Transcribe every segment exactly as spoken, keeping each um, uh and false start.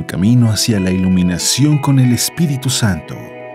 camino hacia la iluminación con el Espíritu Santo.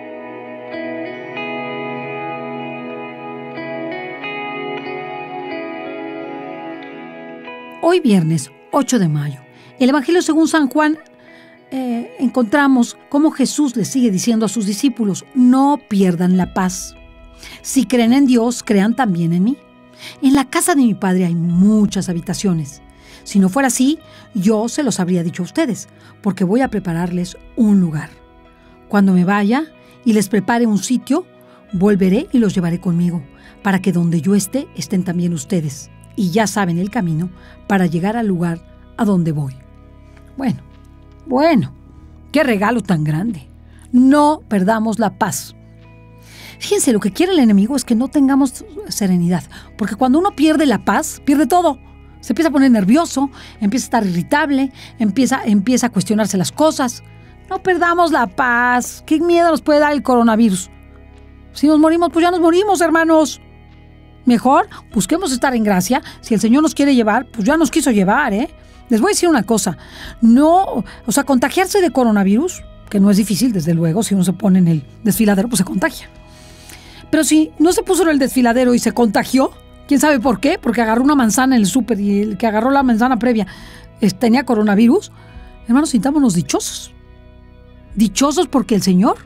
Hoy viernes ocho de mayo, el Evangelio según San Juan, eh, encontramos cómo Jesús le sigue diciendo a sus discípulos: no pierdan la paz. Si creen en Dios, crean también en mí. En la casa de mi Padre hay muchas habitaciones. Si no fuera así, yo se los habría dicho a ustedes, porque voy a prepararles un lugar. Cuando me vaya y les prepare un sitio, volveré y los llevaré conmigo, para que donde yo esté, estén también ustedes. Y ya saben el camino para llegar al lugar a donde voy. Bueno, bueno, qué regalo tan grande. No perdamos la paz. Fíjense, lo que quiere el enemigo es que no tengamos serenidad, porque cuando uno pierde la paz, pierde todo. Se empieza a poner nervioso, empieza a estar irritable, empieza, empieza a cuestionarse las cosas. No perdamos la paz. ¿Qué miedo nos puede dar el coronavirus? Si nos morimos, pues ya nos morimos, hermanos. Mejor busquemos estar en gracia. Si el Señor nos quiere llevar, pues ya nos quiso llevar, ¿eh? Les voy a decir una cosa. No, o sea, contagiarse de coronavirus, que no es difícil, desde luego, si uno se pone en el desfiladero, pues se contagia. Pero si no se puso en el desfiladero y se contagió, ¿quién sabe por qué? Porque agarró una manzana en el súper y el que agarró la manzana previa eh, tenía coronavirus. Hermanos, sintámonos dichosos. Dichosos porque el Señor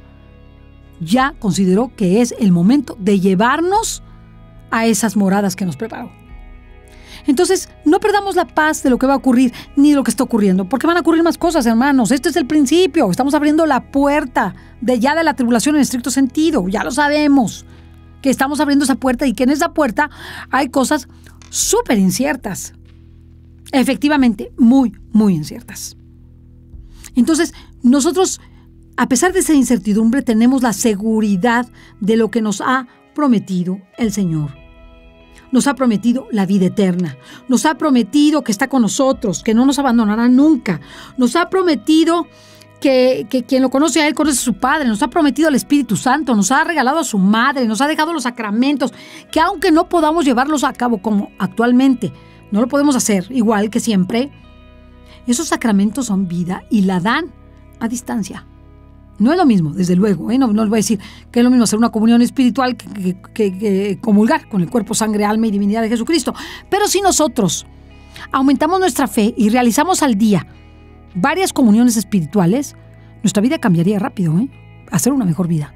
ya consideró que es el momento de llevarnos a esas moradas que nos preparó. Entonces, no perdamos la paz de lo que va a ocurrir ni de lo que está ocurriendo, porque van a ocurrir más cosas, hermanos. Este es el principio. Estamos abriendo la puerta de ya de la tribulación en estricto sentido. Ya lo sabemos, que estamos abriendo esa puerta y que en esa puerta hay cosas súper inciertas. Efectivamente, muy, muy inciertas. Entonces, nosotros, a pesar de esa incertidumbre, tenemos la seguridad de lo que nos ha prometido el Señor. Nos ha prometido la vida eterna. Nos ha prometido que está con nosotros, que no nos abandonará nunca. Nos ha prometido que, que quien lo conoce a Él conoce a su Padre. Nos ha prometido el Espíritu Santo. Nos ha regalado a su Madre. Nos ha dejado los sacramentos, que aunque no podamos llevarlos a cabo como actualmente, no lo podemos hacer igual que siempre, esos sacramentos son vida y la dan a distancia. No es lo mismo, desde luego, ¿eh? no, no les voy a decir que es lo mismo hacer una comunión espiritual que, que, que, que comulgar con el cuerpo, sangre, alma y divinidad de Jesucristo. Pero si nosotros aumentamos nuestra fe y realizamos al día varias comuniones espirituales, nuestra vida cambiaría rápido, ¿eh? A hacer una mejor vida.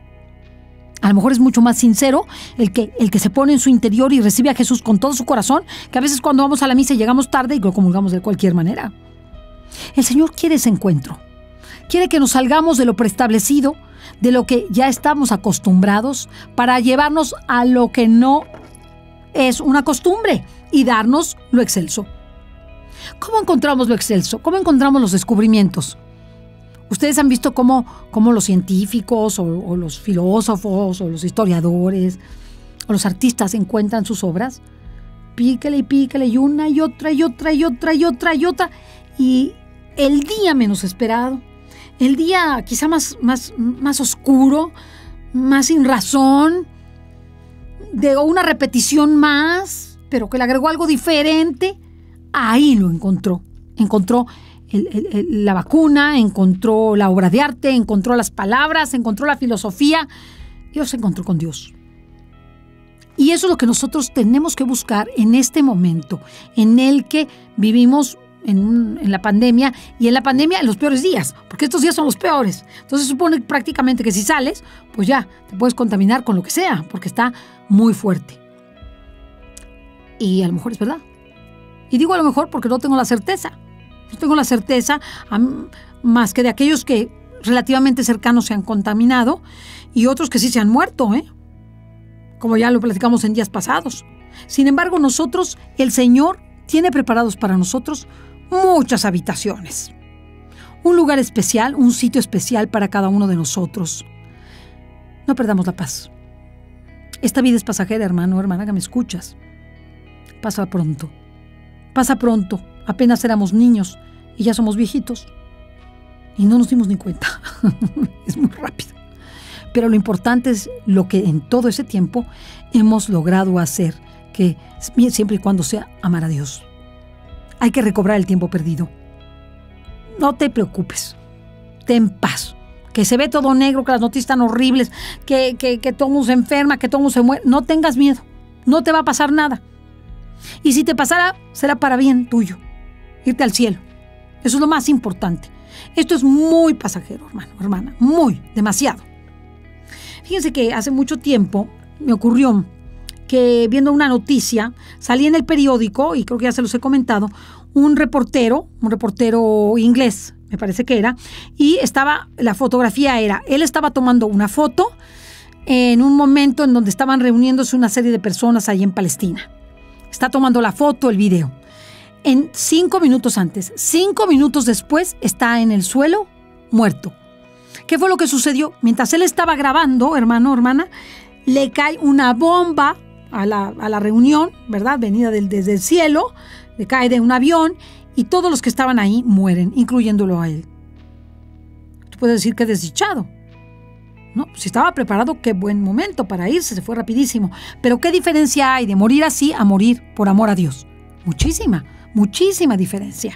A lo mejor es mucho más sincero el que, el que se pone en su interior y recibe a Jesús con todo su corazón, que a veces cuando vamos a la misa llegamos tarde y lo comulgamos de cualquier manera. El Señor quiere ese encuentro. Quiere que nos salgamos de lo preestablecido, de lo que ya estamos acostumbrados, para llevarnos a lo que no es una costumbre y darnos lo excelso. ¿Cómo encontramos lo excelso? ¿Cómo encontramos los descubrimientos? Ustedes han visto cómo, cómo los científicos o, o los filósofos o los historiadores o los artistas encuentran sus obras. Píquele y píquele y una y otra y otra y otra y otra y otra. Y el día menos esperado, el día quizá más, más, más oscuro, más sin razón, de una repetición más, pero que le agregó algo diferente, ahí lo encontró. Encontró el, el, el, la vacuna, encontró la obra de arte, encontró las palabras, encontró la filosofía. Dios se encontró con Dios. Y eso es lo que nosotros tenemos que buscar en este momento, en el que vivimos En, en la pandemia, y en la pandemia en los peores días, porque estos días son los peores. Entonces se supone prácticamente que si sales, pues ya te puedes contaminar con lo que sea, porque está muy fuerte. Y a lo mejor es verdad. Y digo a lo mejor porque no tengo la certeza. No tengo la certeza más que de aquellos que relativamente cercanos se han contaminado y otros que sí se han muerto, ¿eh? Como ya lo platicamos en días pasados. Sin embargo, nosotros, el Señor tiene preparados para nosotros muchas habitaciones. Un lugar especial, un sitio especial para cada uno de nosotros. No perdamos la paz. Esta vida es pasajera, hermano, hermana, que me escuchas. Pasa pronto. Pasa pronto. Apenas éramos niños y ya somos viejitos. Y no nos dimos ni cuenta. Es muy rápido. Pero lo importante es lo que en todo ese tiempo hemos logrado hacer, que siempre y cuando sea amar a Dios. Hay que recobrar el tiempo perdido. No te preocupes. ten paz. Que se ve todo negro, que las noticias están horribles, que, que, que todo mundo se enferma, que todo mundo se muere. No tengas miedo, no te va a pasar nada. Y si te pasara, será para bien tuyo, irte al cielo. Eso es lo más importante. Esto es muy pasajero, hermano, hermana, muy, demasiado. Fíjense que hace mucho tiempo me ocurrió que viendo una noticia, salí en el periódico, y creo que ya se los he comentado, un reportero, un reportero inglés, me parece que era, y estaba, la fotografía era, él estaba tomando una foto en un momento en donde estaban reuniéndose una serie de personas allí en Palestina. Está tomando la foto, el video. En cinco minutos antes, cinco minutos después, está en el suelo, muerto. ¿Qué fue lo que sucedió? Mientras él estaba grabando, hermano, hermana, le cae una bomba a la, a la reunión, ¿verdad? Venida del, desde el cielo, le cae de un avión y todos los que estaban ahí mueren, incluyéndolo a él. Tú puedes decir que desdichado. No, si estaba preparado, qué buen momento para irse, se fue rapidísimo. Pero ¿qué diferencia hay de morir así a morir por amor a Dios? Muchísima, muchísima diferencia.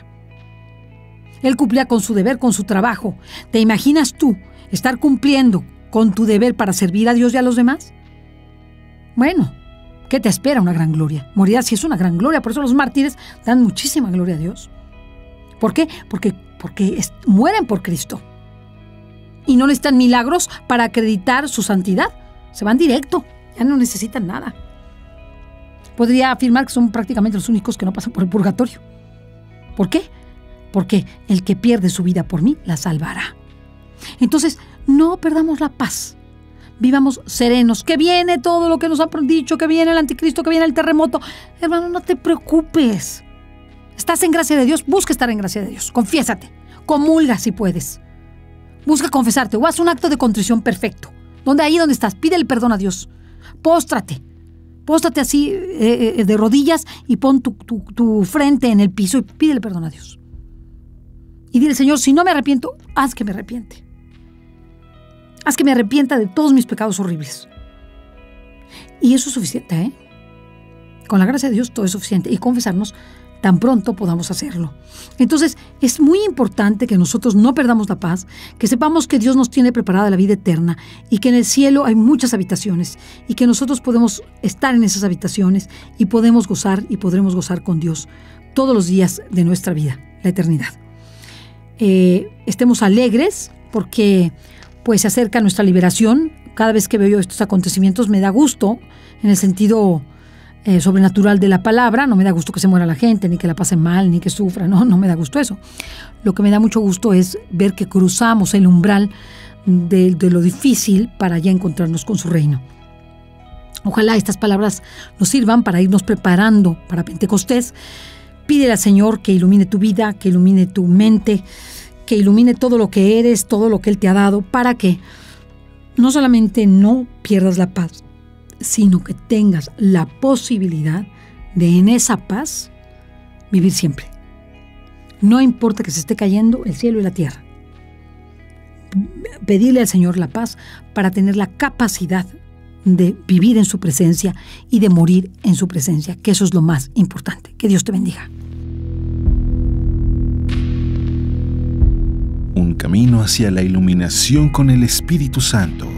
Él cumplía con su deber, con su trabajo. ¿Te imaginas tú estar cumpliendo con tu deber para servir a Dios y a los demás? Bueno, ¿qué te espera? Una gran gloria. Morir así es una gran gloria. Por eso los mártires dan muchísima gloria a Dios. ¿Por qué? Porque, porque es, mueren por Cristo. Y no necesitan milagros para acreditar su santidad. Se van directo. Ya no necesitan nada. Podría afirmar que son prácticamente los únicos que no pasan por el purgatorio. ¿Por qué? Porque el que pierde su vida por mí la salvará. Entonces, no perdamos la paz. Vivamos serenos. Que viene todo lo que nos han dicho, que viene el anticristo, que viene el terremoto. Hermano, no te preocupes. Estás en gracia de Dios, busca estar en gracia de Dios. Confiésate, comulga si puedes. Busca confesarte o haz un acto de contrición perfecto. Donde ahí donde estás, pídele perdón a Dios. Póstrate. Póstrate así eh, de rodillas y pon tu, tu, tu frente en el piso y pídele perdón a Dios. Y dile, Señor, si no me arrepiento, haz que me arrepiente. Haz que me arrepienta de todos mis pecados horribles. Y eso es suficiente, ¿eh? Con la gracia de Dios todo es suficiente. Y confesarnos tan pronto podamos hacerlo. Entonces, es muy importante que nosotros no perdamos la paz, que sepamos que Dios nos tiene preparada la vida eterna y que en el cielo hay muchas habitaciones y que nosotros podemos estar en esas habitaciones y podemos gozar y podremos gozar con Dios todos los días de nuestra vida, la eternidad. Eh, estemos alegres porque pues se acerca nuestra liberación. Cada vez que veo estos acontecimientos me da gusto en el sentido eh, sobrenatural de la palabra. No me da gusto que se muera la gente, ni que la pasen mal, ni que sufra. No, no me da gusto eso. Lo que me da mucho gusto es ver que cruzamos el umbral de, de lo difícil para ya encontrarnos con su reino. Ojalá estas palabras nos sirvan para irnos preparando para Pentecostés. Pídele al Señor que ilumine tu vida, que ilumine tu mente, que ilumine todo lo que eres, todo lo que Él te ha dado, para que no solamente no pierdas la paz, sino que tengas la posibilidad de en esa paz vivir siempre. No importa que se esté cayendo el cielo y la tierra. Pedirle al Señor la paz para tener la capacidad de vivir en su presencia y de morir en su presencia, que eso es lo más importante. Que Dios te bendiga. Un camino hacia la iluminación con el Espíritu Santo.